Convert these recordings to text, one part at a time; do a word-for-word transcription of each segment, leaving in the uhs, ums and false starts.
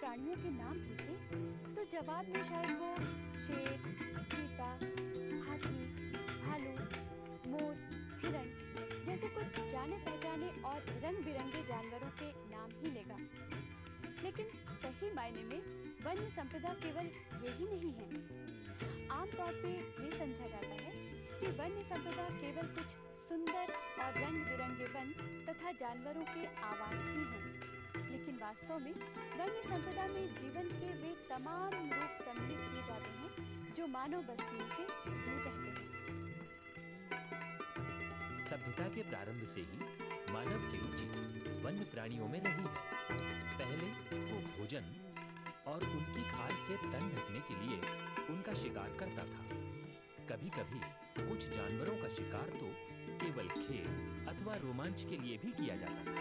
प्राणियों के नाम पूछे तो जवाब में शायद वो शेर, चीता, हाथी, भालू, मोर, हिरण जैसे कुछ जाने पहचाने और रंग बिरंगे जानवरों के नाम ही लेगा। लेकिन सही मायने में वन्य संपदा केवल यही नहीं है। आमतौर पे ये समझा जाता है कि वन्य संपदा केवल कुछ सुंदर और रंग बिरंगे वन तथा जानवरों के आवास ही हैं। लेकिन वास्तव में वन्य संपदा में जीवन के वे तमाम रूप सम्मिलित किए जाते हैं जो मानव बस्तियों से दूर रहते हैं। सभ्यता के प्रारंभ से ही मानव की रुचि वन्य प्राणियों में रही है। पहले वो भोजन और उनकी खाल से तन ढकने के लिए उनका शिकार करता था। कभी कभी कुछ जानवरों का शिकार तो केवल खेल अथवा रोमांच के लिए भी किया जाता था।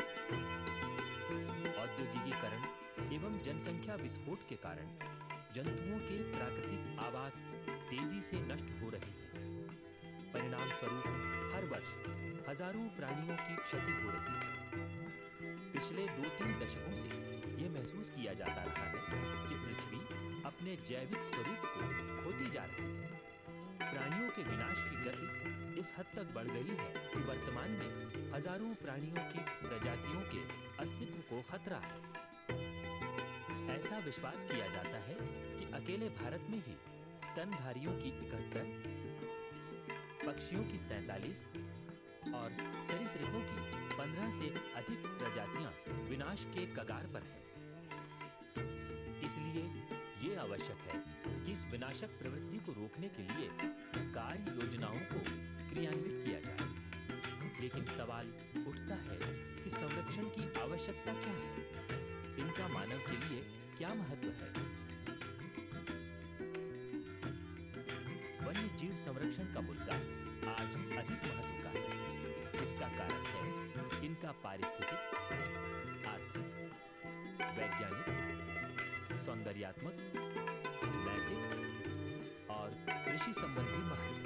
औद्योगिकीकरण एवं जनसंख्या विस्फोट के कारण जंतुओं के प्राकृतिक आवास तेजी से नष्ट हो रहे हैं। परिणाम स्वरूप हर वर्ष हजारों प्राणियों की क्षति हो रही है। पिछले दो तीन दशकों से यह महसूस किया जाता रहा है कि पृथ्वी अपने जैविक स्वरूप को खोती जा रही है। प्राणियों के विनाश की गति इस हद तक बढ़ गई है कि वर्तमान में हजारों प्राणियों की प्रजातियों के अस्तित्व को खतरा है। ऐसा विश्वास किया जाता है कि अकेले भारत में ही स्तनधारियों की इकहत्तर, पक्षियों की सैंतालीस और सरीसृपों की पंद्रह से अधिक प्रजातियां विनाश के कगार पर हैं। इसलिए ये आवश्यक है कि इस विनाशक प्रवृत्ति को रोकने के लिए कार्य योजनाओं को क्रियान्वित किया जाए। लेकिन सवाल उठता है कि संरक्षण की आवश्यकता क्या है? इनका मानव के लिए क्या महत्व है? वन्य जीव संरक्षण का मुद्दा आज अधिक महत्व का है। इसका कारण है इनका पारिस्थितिक, आर्थिक, वैज्ञानिक, सौंदर्यात्मक, नैतिक और कृषि संबंधी महत्व।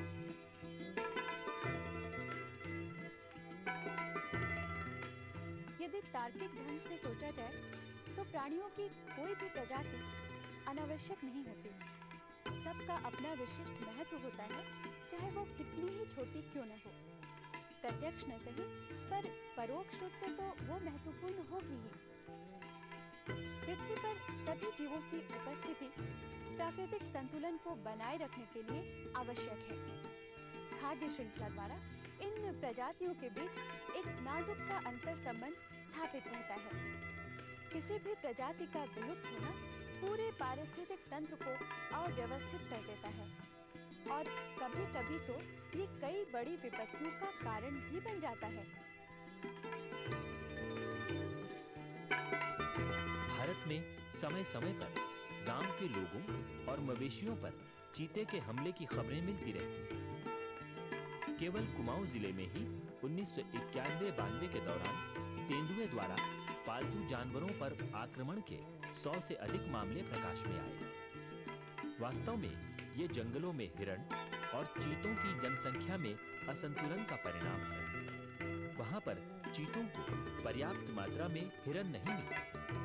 यदि तार्किक ढंग से सोचा जाए तो प्राणियों की कोई भी प्रजाति अनावश्यक नहीं होती। सबका अपना विशिष्ट महत्व होता है, चाहे वो कितनी ही छोटी क्यों न हो। प्रत्यक्ष न सही पर परोक्ष रूप से तो वो महत्वपूर्ण होगी ही। पृथ्वी पर सभी जीवों की उपस्थिति प्राकृतिक संतुलन को बनाए रखने के लिए आवश्यक है। खाद्य श्रृंखला द्वारा इन प्रजातियों के बीच एक नाजुक सा अंतर संबंध स्थापित रहता है। किसी भी प्रजाति का विलुप्त होना पूरे पारिस्थितिक तंत्र को अव्यवस्थित कर देता है और कभी-कभी तो ये कई बड़ी विपत्तियों का कारण भी बन जाता है। भारत में समय समय पर गांव के लोगों और मवेशियों पर चीते के हमले की खबरें मिलती रहती हैं। केवल कुमाऊं जिले में ही उन्नीस सौ इक्यानवे बानवे के दौरान तेंदुए द्वारा पालतू जानवरों पर आक्रमण के सौ से अधिक मामले प्रकाश में आए। वास्तव में ये जंगलों में हिरण और चीतों की जनसंख्या में असंतुलन का परिणाम है। वहां पर चीतों को पर्याप्त मात्रा में हिरण नहीं मिलते।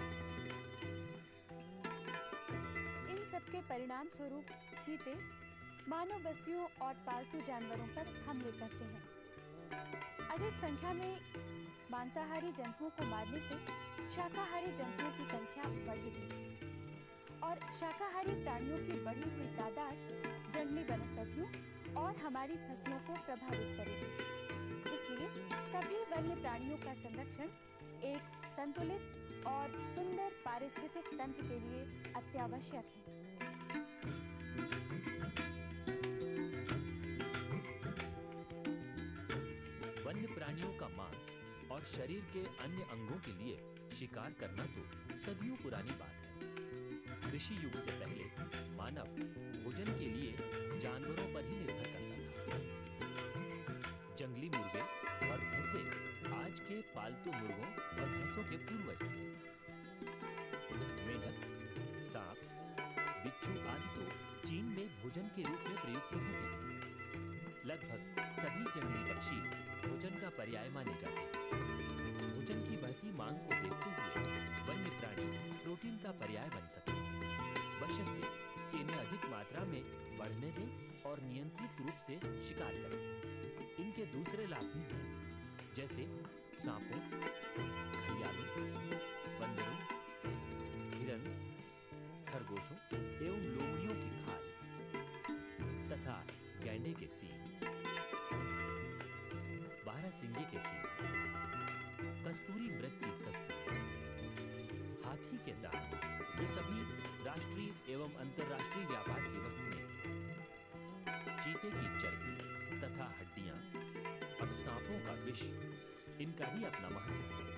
इन सबके परिणाम स्वरूप चीते मानव बस्तियों और पालतू जानवरों पर हमले करते हैं। अधिक संख्या में मांसाहारी जंतुओं को मारने से शाकाहारी जंतुओं की संख्या बढ़ेगी और शाकाहारी प्राणियों की बढ़ी हुई तादाद जंगली वनस्पतियों और हमारी फसलों को प्रभावित करेगी। इसलिए सभी वन्य प्राणियों का संरक्षण एक संतुलित और सुंदर पारिस्थितिक तंत्र के लिए अत्यावश्यक है। वन्य प्राणियों का मांस और शरीर के अन्य अंगों के लिए शिकार करना तो सदियों पुरानी बात है। कृषि युग से पहले मानव भोजन के लिए जानवरों पर ही निर्भर करता था। जंगली मुर्गे और भैंसे आज के पालतू मुर्गों और भैंसों के पूर्वज थे। मेंढक, सांप, बिच्छू आदि तो चीन में भोजन के रूप में प्रयुक्त होते हैं। लगभग सभी जंगली पक्षी भोजन का पर्याय माने जाते हैं। भोजन की बढ़ती मांग को देखते हुए वन्य प्राणी प्रोटीन का पर्याय बन सकते हैं, बशर्ते कि इन्हें अधिक मात्रा में बढ़ने दें और नियंत्रित रूप से शिकार करें। इनके दूसरे लाभ भी हैं, जैसे सांपों, घड़ियालों, बंदरों, हिरन, खरगोशों एवं लोमड़ियों की खाल तथा गैंडे के सींग, बारहसिंगे के सींग, कस्तूरी मृग की कस्तूरी, हाथी के दांत, ये सभी राष्ट्रीय एवं अंतर्राष्ट्रीय व्यापार की वस्तुएं हैं। चीते की चर्बी तथा हड्डियां और सांपों का विष, इनका भी अपना महत्व है।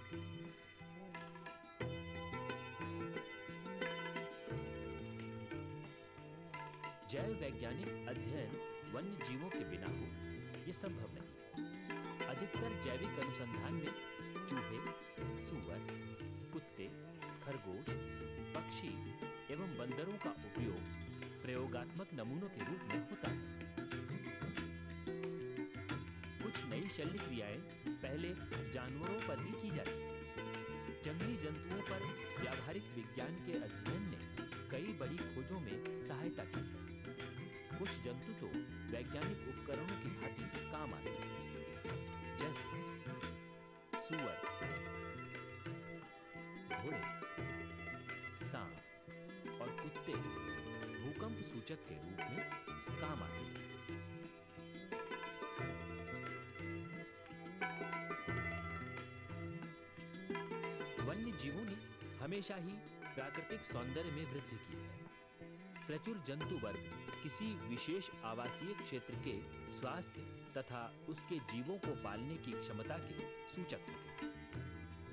जैव वैज्ञानिक अध्ययन वन्य जीवों के बिना हो ये संभव नहीं। अधिकतर जैविक अनुसंधान में चूहे, सूअर, कुत्ते, खरगोश, पक्षी एवं बंदरों का उपयोग प्रयोगात्मक नमूनों के रूप में होता है। कुछ नई शल्य क्रियाएं पहले जानवरों पर ही की जाती हैं। जंगली जंतुओं पर व्यावहारिक विज्ञान के अध्ययन ने कई बड़ी खोजों में सहायता की है। कुछ जंतु तो वैज्ञानिक उपकरणों की भांति काम आते हैं, जैसे सूअर, घोड़े, सांप और कुत्ते भूकंप सूचक के रूप में काम आते हैं। वन्य जीवों ने हमेशा ही प्राकृतिक सौंदर्य में वृद्धि की है। प्रचुर जंतु वर्ग किसी विशेष आवासीय क्षेत्र के स्वास्थ्य तथा उसके जीवों को पालने की क्षमता के सूचक होते हैं।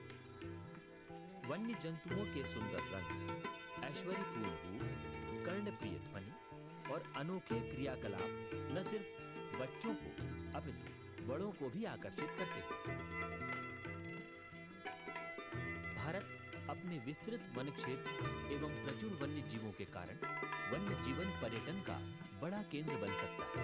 वन्य जंतुओं के सुंदर रंग, ऐश्वर्यपूर्ण रूप, कर्णप्रिय ध्वनि और अनोखे क्रियाकलाप न सिर्फ बच्चों को अपितु बड़ों को भी आकर्षित करते हैं। भारत अपने विस्तृत वन क्षेत्र एवं प्रचुर वन्य जीवों के कारण वन्य जीवन पर्यटन का बड़ा केंद्र बन सकता है।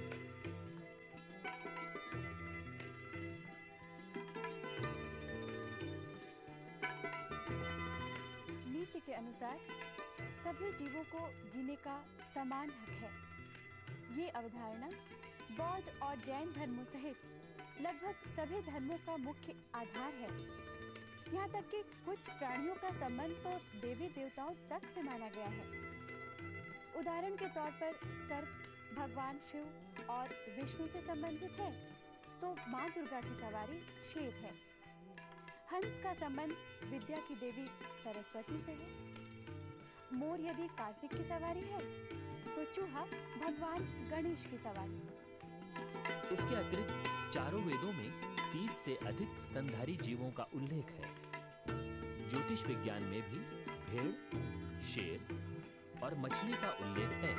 नीति के अनुसार सभी जीवों को जीने का समान हक है। ये अवधारणा बौद्ध और जैन धर्मों सहित लगभग सभी धर्मों का मुख्य आधार है। यहाँ तक कि कुछ प्राणियों का संबंध तो देवी देवताओं तक से माना गया है। उदाहरण के तौर पर सर्प भगवान शिव और विष्णु से संबंधित है, तो माँ दुर्गा की सवारी शेर है। हंस का संबंध विद्या की देवी सरस्वती से है। मोर यदि कार्तिक की सवारी है, तो चूहा भगवान गणेश की सवारी। इसके अतिरिक्त चारों वेदों में तीस से अधिक स्तनधारी जीवों का उल्लेख है। ज्योतिष विज्ञान में भी भेड़, शेर और मछली का उल्लेख है।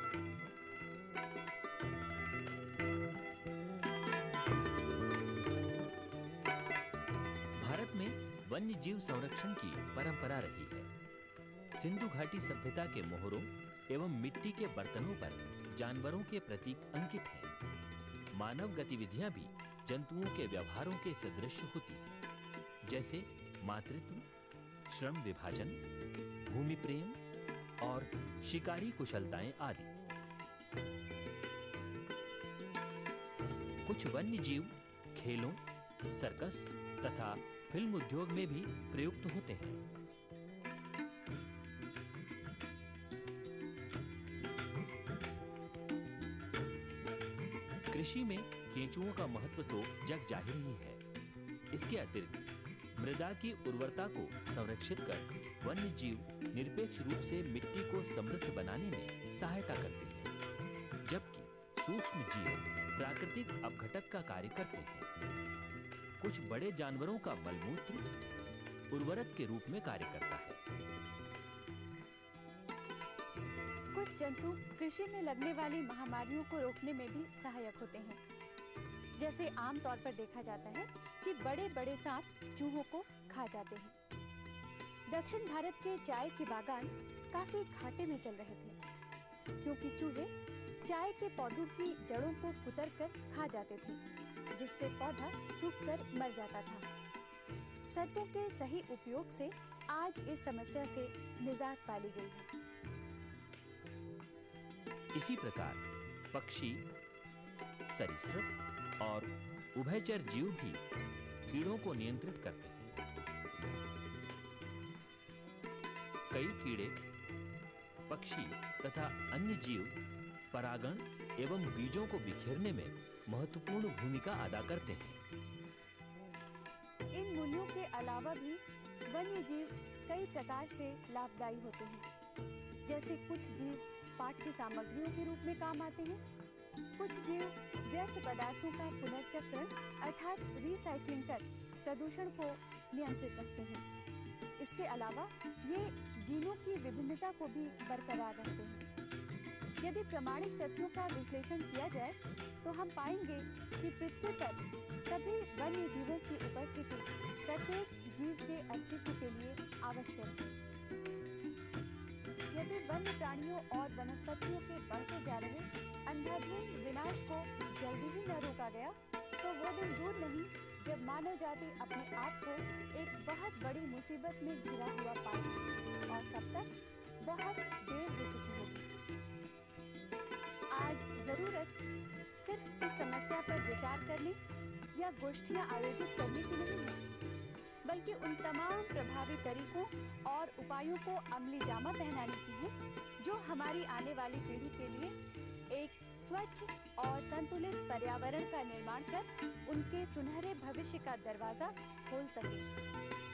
भारत में वन्य जीव संरक्षण की परंपरा रही है। सिंधु घाटी सभ्यता के मोहरों एवं मिट्टी के बर्तनों पर जानवरों के प्रतीक अंकित हैं। मानव गतिविधियां भी जंतुओं के व्यवहारों के सदृश होती हैं, जैसे मातृत्व, श्रम विभाजन, भूमि प्रेम और शिकारी कुशलताएं आदि। कुछ वन्य जीव खेलों, सर्कस तथा फिल्म उद्योग में भी प्रयुक्त होते हैं। कृषि में केंचुओं का महत्व तो जग जाहिर ही है। इसके अतिरिक्त मृदा की उर्वरता को संरक्षित कर वन्य जीव निरपेक्ष रूप से मिट्टी को समृद्ध बनाने में सहायता करते हैं, जबकि सूक्ष्म जीव प्राकृतिक अपघटक का कार्य करते हैं। कुछ बड़े जानवरों का मलमूत्र उर्वरक के रूप में कार्य करता है। कुछ जंतु कृषि में लगने वाली महामारियों को रोकने में भी सहायक होते हैं। जैसे आमतौर पर देखा जाता है कि बड़े बड़े सांप चूहों को खा जाते हैं। दक्षिण भारत के चाय के बागान काफी घाटे में चल रहे थे, क्योंकि चूहे चाय के पौधों की जड़ों को कुतर कर खा जाते थे, जिससे पौधा सूखकर मर जाता था। सर्पों के सही उपयोग से आज इस समस्या से निजात पा ली गई है। इसी प्रकार पक्षी, सरीसृप और उभयचर जीव भी कीड़ों को नियंत्रित करते हैं। कई कीड़े, पक्षी तथा अन्य जीव परागण एवं बीजों को बिखेरने में महत्वपूर्ण भूमिका अदा करते हैं। इन मूल्यों के अलावा भी वन्य जीव कई प्रकार से लाभदायी होते हैं। जैसे कुछ जीव पाठ्य सामग्रियों के रूप में काम आते हैं, कुछ जीव व्यर्थ पदार्थों का पुनर्चक्रण अर्थात रिसाइक्लिंग कर प्रदूषण को नियंत्रित रखते हैं। इसके अलावा ये जीनों की विभिन्नता को भी बरकरार रखते हैं। यदि प्रामाणिक तथ्यों का विश्लेषण किया जाए तो हम पाएंगे कि पृथ्वी पर सभी वन्य जीवों की उपस्थिति प्रत्येक जीव के अस्तित्व के लिए आवश्यक है। यदि वन्य प्राणियों और वनस्पतियों के बढ़ते जा रहे अंधाधुंध विनाश को जल्दी ही न रोका गया तो वो दिन दूर नहीं जब मानव जाति अपने आप को एक बहुत बड़ी मुसीबत में घिरा हुआ पाएगी, और तब तक बहुत देर हो चुकी होगी। आज जरूरत सिर्फ इस समस्या पर विचार करने या गोष्ठियां आयोजित करने की नहीं है, बल्कि उन तमाम प्रभावी तरीकों और उपायों को अमली जामा पहनाने की है जो हमारी आने वाली पीढ़ी के लिए एक स्वच्छ और संतुलित पर्यावरण का निर्माण कर उनके सुनहरे भविष्य का दरवाजा खोल सके।